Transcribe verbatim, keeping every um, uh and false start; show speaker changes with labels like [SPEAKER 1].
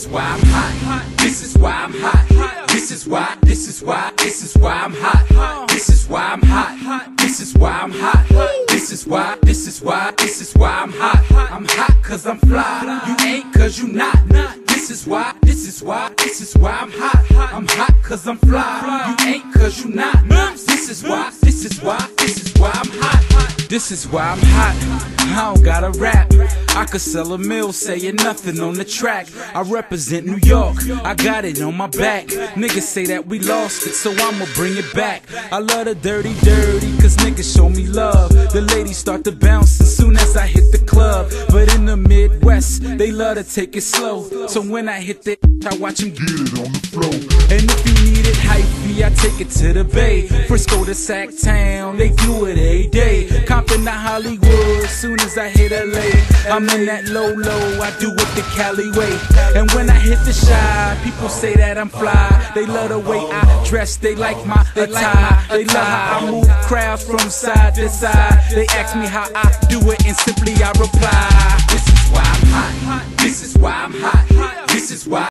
[SPEAKER 1] why I'm hot. This is why I'm hot. This is why, this is why, this is why I'm hot. This is why I'm hot. This is why I'm hot. This is why, this is why, this is why I'm hot. I'm hot cause I'm fly. You ain't cause you not. This is why, this is why, this is why I'm hot. I'm hot cause I'm fly. You ain't cause you not. This is why, this is why, this is why I'm hot. This is why I'm hot. I don't gotta rap. I could sell a mill saying nothing on the track. I represent New York, I got it on my back. Niggas say that we lost it, so I'ma bring it back. I love the dirty dirty, cause niggas show me love. The ladies start to bounce as soon as I hit the club. But in the Midwest, they love to take it slow. So when I hit that, I watch them get it on the floor. And if you need it hypey, I take it to the Bay. Frisco to Sac Town, they do it every day. Compton to Hollywood, soon as I hit L A. I'm in that low low, I do it the Cali way. And when I hit the Shy, people say that I'm fly. They love the way I dress, they like my attire. They love how I move crowds from side to side. They ask me how I do it and simply I reply, this is why I'm hot. This is why I'm hot. This is why